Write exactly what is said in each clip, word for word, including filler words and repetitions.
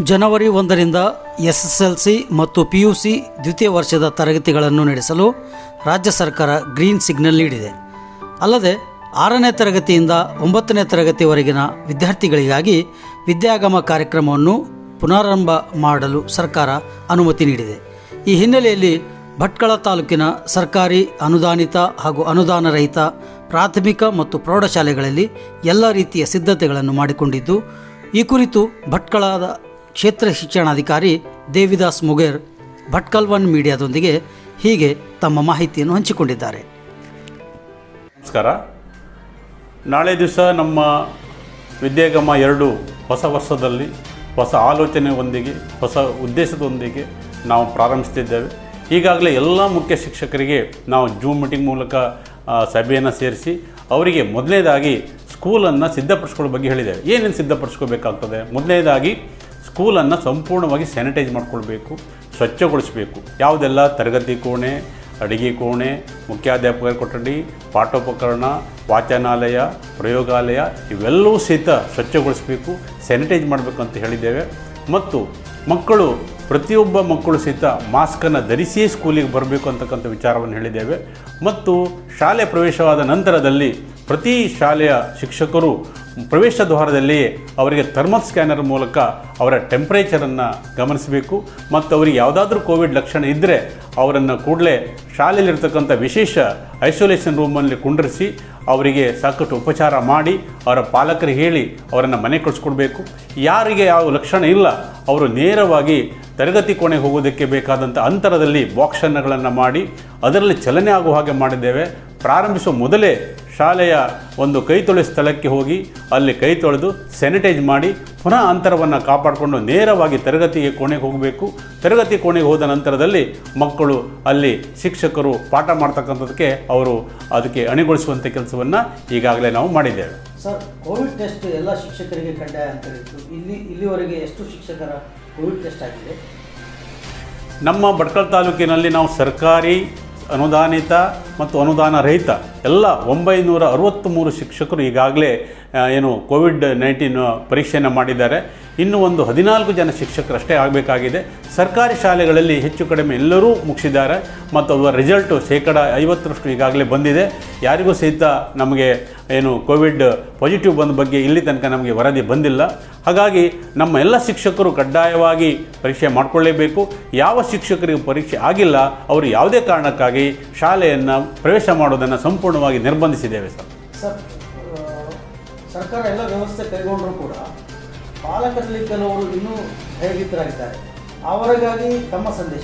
ಜನವರಿ ಒಂದರಿಂದ S S L C ಮತ್ತು P U C ದ್ವಿತೀಯ ವರ್ಷದ ತರಗತಿಗಳನ್ನು ನಡೆಸಲು ರಾಜ್ಯ ಸರ್ಕಾರ ಗ್ರೀನ್ ಸಿಗ್ನಲ್ ನೀಡಿದೆ. ಅಲ್ಲದೆ ಆರನೇ ತರಗತಿಯಿಂದ ಒಂಬತ್ತನೇ ತರಗತಿವರೆಗಿನ ವಿದ್ಯಾರ್ಥಿಗಳಿಗಾಗಿ ವಿದ್ಯಾಗಮ ಕಾರ್ಯಕ್ರಮವನ್ನು ಪುನರಾರಂಭ ಮಾಡಲು ಸರ್ಕಾರ ಅನುಮತಿ ನೀಡಿದೆ. ಈ ಹಿನ್ನೆಲೆಯಲ್ಲಿ ಭಟ್ಕಳ ತಾಲೂಕಿನ ಸರ್ಕಾರಿ ಅನುದಾನಿತ ಹಾಗೂ ಅನುದಾನ ರಹಿತ ಪ್ರಾಥಮಿಕ ಮತ್ತು ಪ್ರೌಢಶಾಲೆಗಳಲ್ಲಿ ಎಲ್ಲ ರೀತಿಯ ಸಿದ್ಧತೆಗಳನ್ನು ಮಾಡಿಕೊಂಡಿದ್ದು, ಈ ಕುರಿತು ಭಟ್ಕಳದ ಕ್ಷೇತ್ರ ಶಿಕ್ಷಣಾಧಿಕಾರಿ ದೇವಿದಾಸ್ ಮುಗೇರ್ ಭಟ್ಕಲ್ ಒನ್ ಮೀಡಿಯಾದೊಂದಿಗೆ ಹೀಗೆ ತಮ್ಮ ಮಾಹಿತಿಯನ್ನು ಹಂಚಿಕೊಂಡಿದ್ದಾರೆ. ನಮಸ್ಕಾರ. ನಾಳೆ ದಿವಸ ನಮ್ಮ ವಿದ್ಯಾಗಮ ಎರಡು ಹೊಸ ವರ್ಷದಲ್ಲಿ ಹೊಸ ಆಲೋಚನೆಯೊಂದಿಗೆ ಹೊಸ ಉದ್ದೇಶದೊಂದಿಗೆ ನಾವು ಪ್ರಾರಂಭಿಸ್ತಿದ್ದೇವೆ. ಈಗಾಗಲೇ ಎಲ್ಲ ಮುಖ್ಯ ಶಿಕ್ಷಕರಿಗೆ ನಾವು ಜೂಮ್ ಮೀಟಿಂಗ್ ಮೂಲಕ ಸಭೆಯನ್ನು ಸೇರಿಸಿ ಅವರಿಗೆ ಮೊದಲನೇದಾಗಿ ಸ್ಕೂಲನ್ನು ಸಿದ್ಧಪಡಿಸ್ಕೊಳ್ಳೋ ಬಗ್ಗೆ ಹೇಳಿದ್ದೇವೆ. ಏನೇನು ಸಿದ್ಧಪಡಿಸ್ಕೋಬೇಕಾಗ್ತದೆ? ಮೊದಲನೇದಾಗಿ ಸ್ಕೂಲನ್ನು ಸಂಪೂರ್ಣವಾಗಿ ಸ್ಯಾನಿಟೈಸ್ ಮಾಡಿಕೊಳ್ಬೇಕು, ಸ್ವಚ್ಛಗೊಳಿಸಬೇಕು. ಯಾವುದೆಲ್ಲ ತರಗತಿ ಕೋಣೆ, ಅಡುಗೆ ಕೋಣೆ, ಮುಖ್ಯಾಧ್ಯಾಪಕರ ಕೊಠಡಿ, ಪಾಠೋಪಕರಣ, ವಾಚನಾಲಯ, ಪ್ರಯೋಗಾಲಯ ಇವೆಲ್ಲವೂ ಸಹಿತ ಸ್ವಚ್ಛಗೊಳಿಸಬೇಕು, ಸ್ಯಾನಿಟೈಸ್ ಮಾಡಬೇಕು ಅಂತ ಹೇಳಿದ್ದೇವೆ. ಮತ್ತು ಮಕ್ಕಳು ಪ್ರತಿಯೊಬ್ಬ ಮಕ್ಕಳು ಸಹಿತ ಮಾಸ್ಕನ್ನು ಧರಿಸಿಯೇ ಸ್ಕೂಲಿಗೆ ಬರಬೇಕು ಅಂತಕ್ಕಂಥ ವಿಚಾರವನ್ನು ಹೇಳಿದ್ದೇವೆ. ಮತ್ತು ಶಾಲೆ ಪ್ರವೇಶವಾದ ನಂತರದಲ್ಲಿ ಪ್ರತಿ ಶಾಲೆಯ ಶಿಕ್ಷಕರು ಪ್ರವೇಶ ದ್ವಾರದಲ್ಲಿಯೇ ಅವರಿಗೆ ಥರ್ಮಲ್ ಸ್ಕ್ಯಾನರ್ ಮೂಲಕ ಅವರ ಟೆಂಪ್ರೇಚರನ್ನು ಗಮನಿಸಬೇಕು. ಮತ್ತು ಅವರಿಗೆ ಯಾವುದಾದ್ರೂ ಕೋವಿಡ್ ಲಕ್ಷಣ ಇದ್ದರೆ ಅವರನ್ನು ಕೂಡಲೇ ಶಾಲೆಯಲ್ಲಿರ್ತಕ್ಕಂಥ ವಿಶೇಷ ಐಸೋಲೇಷನ್ ರೂಮಲ್ಲಿ ಕುಂಡ್ರಿಸಿ ಅವರಿಗೆ ಸಾಕಷ್ಟು ಉಪಚಾರ ಮಾಡಿ ಅವರ ಪಾಲಕರಿಗೆ ಹೇಳಿ ಅವರನ್ನು ಮನೆ ಕಳಿಸ್ಕೊಡ್ಬೇಕು. ಯಾರಿಗೆ ಯಾವ ಲಕ್ಷಣ ಇಲ್ಲ ಅವರು ನೇರವಾಗಿ ತರಗತಿ ಕೋಣೆಗೆ ಹೋಗೋದಕ್ಕೆ ಬೇಕಾದಂಥ ಅಂತರದಲ್ಲಿ ಬಾಕ್ಸನ್ನುಗಳನ್ನು ಮಾಡಿ ಅದರಲ್ಲಿ ಚಲನೆ ಆಗುವ ಹಾಗೆ ಮಾಡಿದ್ದೇವೆ. ಪ್ರಾರಂಭಿಸುವ ಮೊದಲೇ ಶಾಲೆಯ ಒಂದು ಕೈ ತೊಳೆಯುವ ಸ್ಥಳಕ್ಕೆ ಹೋಗಿ ಅಲ್ಲಿ ಕೈ ತೊಳೆದು ಸ್ಯಾನಿಟೈಸ್ ಮಾಡಿ ಪುನಃ ಅಂತರವನ್ನು ಕಾಪಾಡಿಕೊಂಡು ನೇರವಾಗಿ ತರಗತಿಗೆ ಕೋಣೆಗೆ ಹೋಗಬೇಕು. ತರಗತಿ ಕೋಣೆಗೆ ಹೋದ ನಂತರದಲ್ಲಿ ಮಕ್ಕಳು ಅಲ್ಲಿ ಶಿಕ್ಷಕರು ಪಾಠ ಮಾಡ್ತಕ್ಕಂಥದ್ದಕ್ಕೆ ಅವರು ಅದಕ್ಕೆ ಅಣಿಗೊಳಿಸುವಂಥ ಕೆಲಸವನ್ನು ಈಗಾಗಲೇ ನಾವು ಮಾಡಿದ್ದೇವೆ. ಸರ್, ಕೋವಿಡ್ ಟೆಸ್ಟ್ ಎಲ್ಲ ಶಿಕ್ಷಕರಿಗೆ ಕಡ್ಡಾಯ ಅಂತ ಹೇಳಿತ್ತು. ಇಲ್ಲಿ ಇಲ್ಲಿವರೆಗೆ ಎಷ್ಟು ಶಿಕ್ಷಕರ ಕೋವಿಡ್ ಟೆಸ್ಟ್ ಆಗಿದೆ? ನಮ್ಮ ಭಟ್ಕಳ ತಾಲೂಕಿನಲ್ಲಿ ನಾವು ಸರ್ಕಾರಿ ಅನುದಾನಿತ ಮತ್ತು ಅನುದಾನ ರಹಿತ ಎಲ್ಲ ಒಂಬೈನೂರ ಅರವತ್ತ್ಮೂರು ಶಿಕ್ಷಕರು ಈಗಾಗಲೇ ಏನು ಕೋವಿಡ್ ನೈನ್ಟೀನ್ ಪರೀಕ್ಷೆಯನ್ನು ಮಾಡಿದ್ದಾರೆ. ಇನ್ನೂ ಒಂದು ಹದಿನಾಲ್ಕು ಜನ ಶಿಕ್ಷಕರಷ್ಟೇ ಆಗಬೇಕಾಗಿದೆ. ಸರ್ಕಾರಿ ಶಾಲೆಗಳಲ್ಲಿ ಹೆಚ್ಚು ಕಡಿಮೆ ಎಲ್ಲರೂ ಮುಗಿಸಿದ್ದಾರೆ ಮತ್ತು ಅವರ ರಿಸಲ್ಟು ಶೇಕಡ ಐವತ್ತರಷ್ಟು ಈಗಾಗಲೇ ಬಂದಿದೆ. ಯಾರಿಗೂ ಸಹಿತ ನಮಗೆ ಏನು ಕೋವಿಡ್ ಪಾಸಿಟಿವ್ ಬಂದ ಬಗ್ಗೆ ಇಲ್ಲಿ ತನಕ ನಮಗೆ ವರದಿ ಬಂದಿಲ್ಲ. ಹಾಗಾಗಿ ನಮ್ಮ ಎಲ್ಲ ಶಿಕ್ಷಕರು ಕಡ್ಡಾಯವಾಗಿ ಪರೀಕ್ಷೆ ಮಾಡಿಕೊಳ್ಳೇಬೇಕು. ಯಾವ ಶಿಕ್ಷಕರಿಗೆ ಪರೀಕ್ಷೆ ಆಗಿಲ್ಲ ಅವರು ಯಾವುದೇ ಕಾರಣಕ್ಕಾಗಿ ಶಾಲೆಯನ್ನು ಪ್ರವೇಶ ಮಾಡೋದನ್ನು ಸಂಪೂರ್ಣವಾಗಿ ನಿರ್ಬಂಧಿಸಿದ್ದೇವೆ. ಸರ್ ಸರ್ ಸರ್ಕಾರ ಎಲ್ಲ ವ್ಯವಸ್ಥೆ ಕೈಗೊಂಡರೂ ಕೂಡ ಪಾಲಕರಲ್ಲಿ ಕೆಲವರು ಇನ್ನೂ ಭಯಭೀತರಾಗಿದ್ದಾರೆ. ಅವರಿಗಾಗಿ ತಮ್ಮ ಸಂದೇಶ?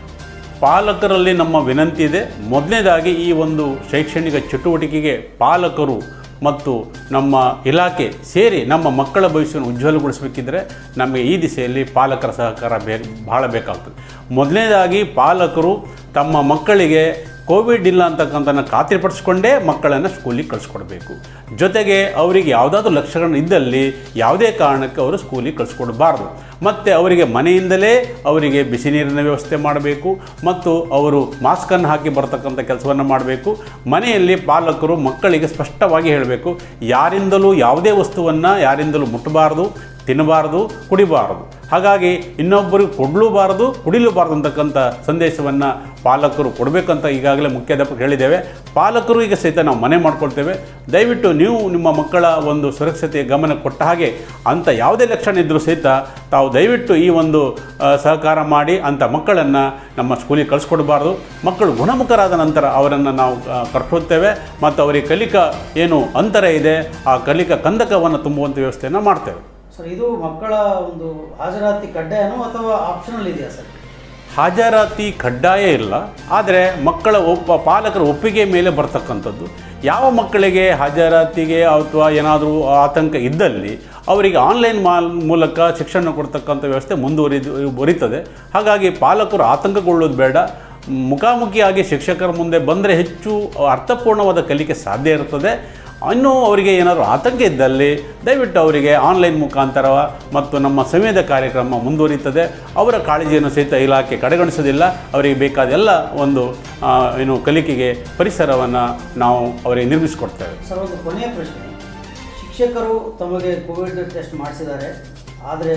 ಪಾಲಕರಲ್ಲಿ ನಮ್ಮ ವಿನಂತಿ ಇದೆ. ಮೊದಲನೇದಾಗಿ ಈ ಒಂದು ಶೈಕ್ಷಣಿಕ ಚಟುವಟಿಕೆಗೆ ಪಾಲಕರು ಮತ್ತು ನಮ್ಮ ಇಲಾಖೆ ಸೇರಿ ನಮ್ಮ ಮಕ್ಕಳ ಭವಿಷ್ಯವನ್ನು ಉಜ್ವಲಗೊಳಿಸಬೇಕಿದ್ರೆ ನಮಗೆ ಈ ದಿಸೆಯಲ್ಲಿ ಪಾಲಕರ ಸಹಕಾರ ಬೇ ಭಾಳ ಬೇಕಾಗ್ತದೆ. ಮೊದಲನೇದಾಗಿ ಪಾಲಕರು ತಮ್ಮ ಮಕ್ಕಳಿಗೆ ಕೋವಿಡ್ ಇಲ್ಲ ಅಂತಕ್ಕಂಥನ್ನು ಖಾತ್ರಿಪಡಿಸ್ಕೊಂಡೇ ಮಕ್ಕಳನ್ನು ಸ್ಕೂಲಿಗೆ ಕಳಿಸ್ಕೊಡ್ಬೇಕು. ಜೊತೆಗೆ ಅವರಿಗೆ ಯಾವುದಾದ್ರೂ ಲಕ್ಷಣ ಇದ್ದಲ್ಲಿ ಯಾವುದೇ ಕಾರಣಕ್ಕೆ ಅವರು ಸ್ಕೂಲಿಗೆ ಕಳಿಸ್ಕೊಡ್ಬಾರ್ದು. ಮತ್ತು ಅವರಿಗೆ ಮನೆಯಿಂದಲೇ ಅವರಿಗೆ ಬಿಸಿ ನೀರಿನ ವ್ಯವಸ್ಥೆ ಮಾಡಬೇಕು ಮತ್ತು ಅವರು ಮಾಸ್ಕನ್ನು ಹಾಕಿ ಬರ್ತಕ್ಕಂಥ ಕೆಲಸವನ್ನು ಮಾಡಬೇಕು. ಮನೆಯಲ್ಲಿ ಪಾಲಕರು ಮಕ್ಕಳಿಗೆ ಸ್ಪಷ್ಟವಾಗಿ ಹೇಳಬೇಕು, ಯಾರಿಂದಲೂ ಯಾವುದೇ ವಸ್ತುವನ್ನು ಯಾರಿಂದಲೂ ಮುಟ್ಟಬಾರ್ದು, ತಿನ್ನಬಾರ್ದು, ಕುಡಿಬಾರ್ದು. ಹಾಗಾಗಿ ಇನ್ನೊಬ್ಬರಿಗೆ ಕೊಡಲೂಬಾರ್ದು, ಕುಡಿಲೂಬಾರ್ದು ಅಂತಕ್ಕಂಥ ಸಂದೇಶವನ್ನು ಪಾಲಕರು ಕೊಡಬೇಕಂತ ಈಗಾಗಲೇ ಮುಖ್ಯಾಧ್ಯಾಪಕರು ಹೇಳಿದ್ದೇವೆ. ಪಾಲಕರು ಈಗ ಸಹಿತ ನಾವು ಮನೆ ಮಾಡ್ಕೊಳ್ತೇವೆ. ದಯವಿಟ್ಟು ನೀವು ನಿಮ್ಮ ಮಕ್ಕಳ ಒಂದು ಸುರಕ್ಷತೆಯ ಗಮನ ಕೊಟ್ಟ ಹಾಗೆ ಅಂಥ ಯಾವುದೇ ಲಕ್ಷಣ ಇದ್ದರೂ ಸಹಿತ ತಾವು ದಯವಿಟ್ಟು ಈ ಒಂದು ಸಹಕಾರ ಮಾಡಿ ಅಂಥ ಮಕ್ಕಳನ್ನು ನಮ್ಮ ಸ್ಕೂಲಿಗೆ ಕಳಿಸ್ಕೊಡ್ಬಾರ್ದು. ಮಕ್ಕಳು ಗುಣಮುಖರಾದ ನಂತರ ಅವರನ್ನು ನಾವು ಕರ್ಕೊಳ್ತೇವೆ ಮತ್ತು ಅವರಿಗೆ ಕಲಿಕಾ ಏನು ಅಂತರ ಇದೆ ಆ ಕಲಿಕಾ ಕಂದಕವನ್ನು ತುಂಬುವಂಥ ವ್ಯವಸ್ಥೆಯನ್ನು ಮಾಡ್ತೇವೆ. ಸರ್, ಇದು ಮಕ್ಕಳ ಒಂದು ಹಾಜರಾತಿ ಕಡ್ಡಾಯನೋ ಅಥವಾ ಆಪ್ಷನಲ್ ಇದೆಯಾ ಸರ್? ಹಾಜರಾತಿ ಕಡ್ಡಾಯ ಇಲ್ಲ, ಆದರೆ ಮಕ್ಕಳ ಒಪ್ಪ ಪಾಲಕರ ಒಪ್ಪಿಗೆ ಮೇಲೆ ಬರ್ತಕ್ಕಂಥದ್ದು. ಯಾವ ಮಕ್ಕಳಿಗೆ ಹಾಜರಾತಿಗೆ ಅಥವಾ ಏನಾದರೂ ಆತಂಕ ಇದ್ದಲ್ಲಿ ಅವರಿಗೆ ಆನ್ಲೈನ್ ಮಾಲ್ ಮೂಲಕ ಶಿಕ್ಷಣ ಕೊಡ್ತಕ್ಕಂಥ ವ್ಯವಸ್ಥೆ ಮುಂದುವರಿದು ಬರೀತದೆ. ಹಾಗಾಗಿ ಪಾಲಕರು ಆತಂಕಗೊಳ್ಳೋದು ಬೇಡ. ಮುಖಾಮುಖಿಯಾಗಿ ಶಿಕ್ಷಕರ ಮುಂದೆ ಬಂದರೆ ಹೆಚ್ಚು ಅರ್ಥಪೂರ್ಣವಾದ ಕಲಿಕೆ ಸಾಧ್ಯ ಇರ್ತದೆ. ಇನ್ನೂ ಅವರಿಗೆ ಏನಾದರೂ ಆತಂಕ ಇದ್ದಲ್ಲಿ ದಯವಿಟ್ಟು ಅವರಿಗೆ ಆನ್ಲೈನ್ ಮುಖಾಂತರ ಮತ್ತು ನಮ್ಮ ಸಂವೇದ ಕಾರ್ಯಕ್ರಮ ಮುಂದುವರಿಯುತ್ತದೆ. ಅವರ ಕಾಳಜಿಯನ್ನು ಸಹಿತ ಇಲಾಖೆ ಕಡೆಗಣಿಸೋದಿಲ್ಲ. ಅವರಿಗೆ ಬೇಕಾದ ಎಲ್ಲ ಒಂದು ಏನು ಕಲಿಕೆಗೆ ಪರಿಸರವನ್ನು ನಾವು ಅವರಿಗೆ ನಿರ್ಮಿಸಿಕೊಡ್ತೇವೆ. ಸರ್, ಒಂದು ಕೊನೆಯ ಪ್ರಶ್ನೆ. ಶಿಕ್ಷಕರು ತಮಗೆ ಕೋವಿಡ್ ಟೆಸ್ಟ್ ಮಾಡಿಸಿದ್ದಾರೆ, ಆದರೆ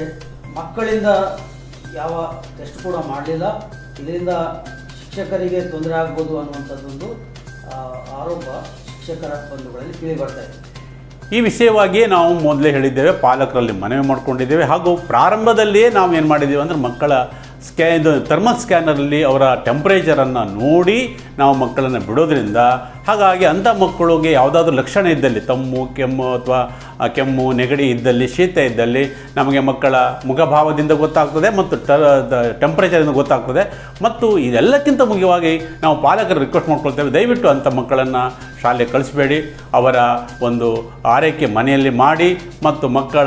ಮಕ್ಕಳಿಂದ ಯಾವ ಟೆಸ್ಟ್ ಕೂಡ ಮಾಡಲಿಲ್ಲ. ಇದರಿಂದ ಶಿಕ್ಷಕರಿಗೆ ತೊಂದರೆ ಆಗ್ಬೋದು ಅನ್ನುವಂಥದ್ದೊಂದು ಆರೋಪ ಶಿಕ್ಷಕರ ಬಂಧುಗಳಲ್ಲಿ ಕೇಳಿ ಬರ್ತಾ ಇದೆ. ಈ ವಿಷಯವಾಗಿಯೇ ನಾವು ಮೊದಲೇ ಹೇಳಿದ್ದೇವೆ, ಪಾಲಕರಲ್ಲಿ ಮನವಿ ಮಾಡಿಕೊಂಡಿದ್ದೇವೆ. ಹಾಗೂ ಪ್ರಾರಂಭದಲ್ಲಿಯೇ ನಾವು ಏನು ಮಾಡಿದ್ದೇವೆ ಅಂದರೆ ಮಕ್ಕಳ ಸ್ಕ್ಯಾ ಇದು ಥರ್ಮಲ್ ಸ್ಕ್ಯಾನರಲ್ಲಿ ಅವರ ಟೆಂಪ್ರೇಚರನ್ನು ನೋಡಿ ನಾವು ಮಕ್ಕಳನ್ನು ಬಿಡೋದ್ರಿಂದ ಹಾಗಾಗಿ ಅಂಥ ಮಕ್ಕಳಿಗೆ ಯಾವುದಾದ್ರೂ ಲಕ್ಷಣ ಇದ್ದಲ್ಲಿ, ತಮ್ಮು ಕೆಮ್ಮು ಅಥವಾ ಕೆಮ್ಮು ನೆಗಡಿ ಇದ್ದಲ್ಲಿ, ಶೀತ ಇದ್ದಲ್ಲಿ ನಮಗೆ ಮಕ್ಕಳ ಮುಖಭಾವದಿಂದ ಗೊತ್ತಾಗ್ತದೆ ಮತ್ತು ಟೆಂಪ್ರೇಚರಿಂದ ಗೊತ್ತಾಗ್ತದೆ. ಮತ್ತು ಇದೆಲ್ಲಕ್ಕಿಂತ ಮುಖ್ಯವಾಗಿ ನಾವು ಪಾಲಕರು ರಿಕ್ವೆಸ್ಟ್ ಮಾಡ್ಕೊಳ್ತೇವೆ, ದಯವಿಟ್ಟು ಅಂಥ ಮಕ್ಕಳನ್ನು ಶಾಲೆಗೆ ಕಳಿಸಬೇಡಿ. ಅವರ ಒಂದು ಆರೈಕೆ ಮನೆಯಲ್ಲಿ ಮಾಡಿ ಮತ್ತು ಮಕ್ಕಳ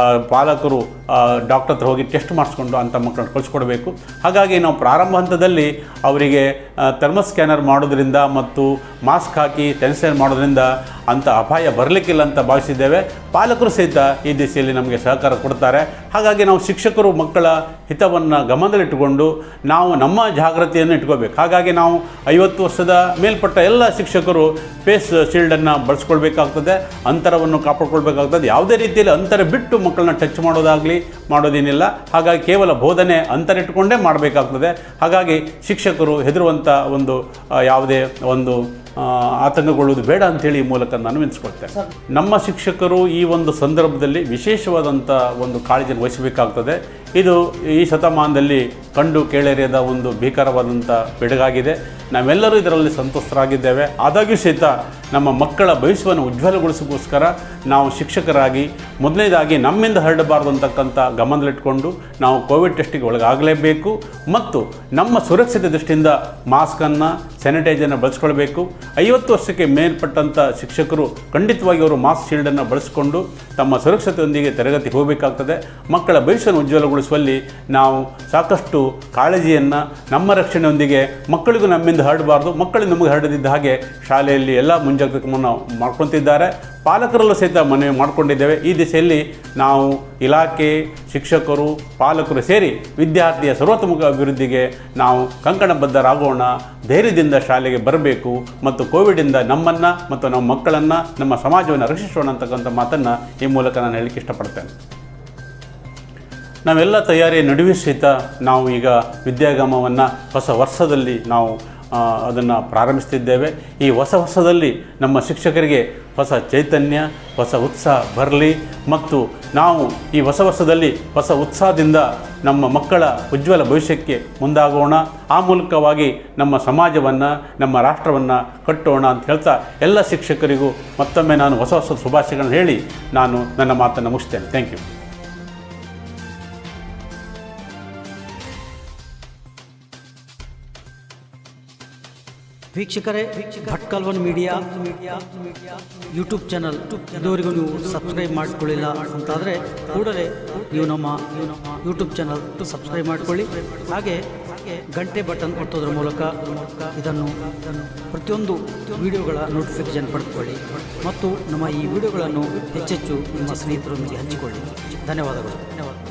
ಪಾಲಕರು ಡಾಕ್ಟರ್ ಹತ್ರ ಹೋಗಿ ಟೆಸ್ಟ್ ಮಾಡಿಸ್ಕೊಂಡು ಅಂಥ ಮಕ್ಕಳನ್ನು ಕಳಿಸ್ಕೊಡ್ಬೇಕು. ಹಾಗಾಗಿ ನಾವು ಪ್ರಾರಂಭ ಹಂತದಲ್ಲಿ ಅವರಿಗೆ ಥರ್ಮಲ್ ಸ್ಕ್ಯಾನರ್ ಮಾಡೋದ್ರಿಂದ ಮತ್ತು ಮಾಸ್ಕ್ ಹಾಕಿ ಸ್ಯಾನಿಟೈಸರ್ ಮಾಡೋದ್ರಿಂದ ಅಂಥ ಅಪಾಯ ಬರಲಿಕ್ಕಿಲ್ಲ ಅಂತ ಭಾವಿಸಿದ್ದೇವೆ. ಪಾಲಕರು ಸಹಿತ ಈ ದಿಸೆಯಲ್ಲಿ ನಮಗೆ ಸಹಕಾರ ಕೊಡ್ತಾರೆ. ಹಾಗಾಗಿ ನಾವು ಶಿಕ್ಷಕರು ಮಕ್ಕಳ ಹಿತವನ್ನು ಗಮನದಲ್ಲಿಟ್ಟುಕೊಂಡು ನಾವು ನಮ್ಮ ಜಾಗೃತಿಯನ್ನು ಇಟ್ಕೋಬೇಕು. ಹಾಗಾಗಿ ನಾವು ಐವತ್ತು ವರ್ಷದ ಮೇಲ್ಪಟ್ಟ ಎಲ್ಲ ಶಿಕ್ಷಕರು ಫೇಸ್ ಶೀಲ್ಡನ್ನು ಬಳಸ್ಕೊಳ್ಬೇಕಾಗ್ತದೆ, ಅಂತರವನ್ನು ಕಾಪಾಡ್ಕೊಳ್ಬೇಕಾಗ್ತದೆ. ಯಾವುದೇ ರೀತಿಯಲ್ಲಿ ಅಂತರ ಬಿಟ್ಟು ಮಕ್ಕಳನ್ನ ಟಚ್ ಮಾಡೋದಾಗಲಿ ಮಾಡೋದೇನಿಲ್ಲ. ಹಾಗಾಗಿ ಕೇವಲ ಬೋಧನೆ ಅಂತರ ಇಟ್ಟುಕೊಂಡೇ ಮಾಡಬೇಕಾಗ್ತದೆ. ಹಾಗಾಗಿ ಶಿಕ್ಷಕರು ಹೆದರುವಂಥ ಒಂದು ಯಾವುದೇ ಒಂದು ಆತಂಕಗೊಳ್ಳುವುದು ಬೇಡ ಅಂಥೇಳಿ ಈ ಮೂಲಕ ನಾನು ವಿನಿಸ್ಕೊಳ್ತೇನೆ. ನಮ್ಮ ಶಿಕ್ಷಕರು ಈ ಒಂದು ಸಂದರ್ಭದಲ್ಲಿ ವಿಶೇಷವಾದಂಥ ಒಂದು ಕಾಳಜಿಯನ್ನು ವಹಿಸಬೇಕಾಗ್ತದೆ. ಇದು ಈ ಶತಮಾನದಲ್ಲಿ ಕಂಡು ಕೇಳರಿಯದ ಒಂದು ಭೀಕರವಾದಂಥ ಬೆಡಗಾಗಿದೆ. ನಾವೆಲ್ಲರೂ ಇದರಲ್ಲಿ ಸಂತಸ್ತರಾಗಿದ್ದೇವೆ. ಆದಾಗ್ಯೂ ಸಹಿತ ನಮ್ಮ ಮಕ್ಕಳ ಭವಿಷ್ಯವನ್ನು ಉಜ್ವಲಗೊಳಿಸೋಕ್ಕೋಸ್ಕರ ನಾವು ಶಿಕ್ಷಕರಾಗಿ ಮೊದಲನೇದಾಗಿ ನಮ್ಮಿಂದ ಹರಡಬಾರ್ದು ಅಂತಕ್ಕಂಥ ಗಮನದಲ್ಲಿಟ್ಕೊಂಡು ನಾವು ಕೋವಿಡ್ ಟೆಸ್ಟಿಗೆ ಒಳಗಾಗಲೇಬೇಕು ಮತ್ತು ನಮ್ಮ ಸುರಕ್ಷತೆ ದೃಷ್ಟಿಯಿಂದ ಮಾಸ್ಕನ್ನು ಸ್ಯಾನಿಟೈಸರ್ನ ಬಳಸ್ಕೊಳ್ಬೇಕು. ಐವತ್ತು ವರ್ಷಕ್ಕೆ ಮೇಲ್ಪಟ್ಟಂಥ ಶಿಕ್ಷಕರು ಖಂಡಿತವಾಗಿ ಅವರು ಮಾಸ್ಕ್ ಶೀಲ್ಡನ್ನು ಬಳಸಿಕೊಂಡು ತಮ್ಮ ಸುರಕ್ಷತೆಯೊಂದಿಗೆ ತರಗತಿಗೆ ಹೋಗಬೇಕಾಗ್ತದೆ. ಮಕ್ಕಳ ಭವಿಷ್ಯವನ್ನು ಉಜ್ವಲಗೊಳಿಸುವಲ್ಲಿ ನಾವು ಸಾಕಷ್ಟು ಕಾಳಜಿಯನ್ನು ನಮ್ಮ ರಕ್ಷಣೆಯೊಂದಿಗೆ ಮಕ್ಕಳಿಗೂ ನಮ್ಮಿಂದ ಹರಡಬಾರ್ದು, ಮಕ್ಕಳು ನಮಗೆ ಹರಡದಿದ್ದ ಹಾಗೆ ಶಾಲೆಯಲ್ಲಿ ಎಲ್ಲ ಮುಂಜಾಗ್ರತೆ ಕ್ರಮವನ್ನು ಮಾಡ್ಕೊತಿದ್ದಾರೆ. ಪಾಲಕರಲ್ಲೂ ಸಹಿತ ಮನವಿ ಮಾಡಿಕೊಂಡಿದ್ದೇವೆ. ಈ ದಿಸೆಯಲ್ಲಿ ನಾವು ಇಲಾಖೆ, ಶಿಕ್ಷಕರು, ಪಾಲಕರು ಸೇರಿ ವಿದ್ಯಾರ್ಥಿಯ ಸರ್ವತೋಮುಖ ಅಭಿವೃದ್ಧಿಗೆ ನಾವು ಕಂಕಣಬದ್ಧರಾಗೋಣ, ಧೈರ್ಯದಿಂದ ಶಾಲೆಗೆ ಬರಬೇಕು ಮತ್ತು ಕೋವಿಡಿಂದ ನಮ್ಮನ್ನು ಮತ್ತು ನಮ್ಮ ಮಕ್ಕಳನ್ನು, ನಮ್ಮ ಸಮಾಜವನ್ನು ರಕ್ಷಿಸೋಣ ಅಂತಕ್ಕಂಥ ಮಾತನ್ನು ಈ ಮೂಲಕ ನಾನು ಹೇಳಲಿಕ್ಕೆ ಇಷ್ಟಪಡ್ತೇನೆ. ನಾವೆಲ್ಲ ತಯಾರಿ ನಡುವೆ ಸಹಿತ ನಾವು ಈಗ ವಿದ್ಯಾಗಮವನ್ನು ಹೊಸ ವರ್ಷದಲ್ಲಿ ನಾವು ಅದನ್ನು ಪ್ರಾರಂಭಿಸ್ತಿದ್ದೇವೆ. ಈ ಹೊಸ ವರ್ಷದಲ್ಲಿ ನಮ್ಮ ಶಿಕ್ಷಕರಿಗೆ ಹೊಸ ಚೈತನ್ಯ, ಹೊಸ ಉತ್ಸಾಹ ಬರಲಿ ಮತ್ತು ನಾವು ಈ ಹೊಸ ವರ್ಷದಲ್ಲಿ ಹೊಸ ಉತ್ಸಾಹದಿಂದ ನಮ್ಮ ಮಕ್ಕಳ ಉಜ್ವಲ ಭವಿಷ್ಯಕ್ಕೆ ಮುಂದಾಗೋಣ. ಆ ಮೂಲಕವಾಗಿ ನಮ್ಮ ಸಮಾಜವನ್ನು, ನಮ್ಮ ರಾಷ್ಟ್ರವನ್ನು ಕಟ್ಟೋಣ ಅಂತ ಹೇಳ್ತಾ ಎಲ್ಲ ಶಿಕ್ಷಕರಿಗೂ ಮತ್ತೊಮ್ಮೆ ನಾನು ಹೊಸ ಹೊಸ ಶುಭಾಶಯಗಳನ್ನು ಹೇಳಿ ನಾನು ನನ್ನ ಮಾತನ್ನು ಮುಗಿಸ್ತೇನೆ. Thank you. ವೀಕ್ಷಕರೇ, Bhatkal one media YouTube channel ಇದುವರೆಗೂ ನೀವು ಸಬ್ಸ್ಕ್ರೈಬ್ ಮಾಡಿಕೊಳ್ಳಿಲ್ಲ ಅಂತಾದರೆ ಕೂಡಲೇ ನೀವು ನಮ್ಮ ಯೂಟ್ಯೂಬ್ ಚಾನಲ್ ಸಬ್ಸ್ಕ್ರೈಬ್ ಮಾಡಿಕೊಳ್ಳಿ. ಹಾಗೆ ಗಂಟೆ ಬಟನ್ ಒತ್ತೋದ್ರ ಮೂಲಕ ಇದನ್ನು ಪ್ರತಿಯೊಂದು ವಿಡಿಯೋಗಳ ನೋಟಿಫಿಕೇಷನ್ ಪಡೆದುಕೊಳ್ಳಿ ಮತ್ತು ನಮ್ಮ ಈ ವಿಡಿಯೋಗಳನ್ನು ಹೆಚ್ಚೆಚ್ಚು ನಿಮ್ಮ ಸ್ನೇಹಿತರೊಂದಿಗೆ ಹಂಚಿಕೊಳ್ಳಿ. ಧನ್ಯವಾದಗಳು. ಧನ್ಯವಾದ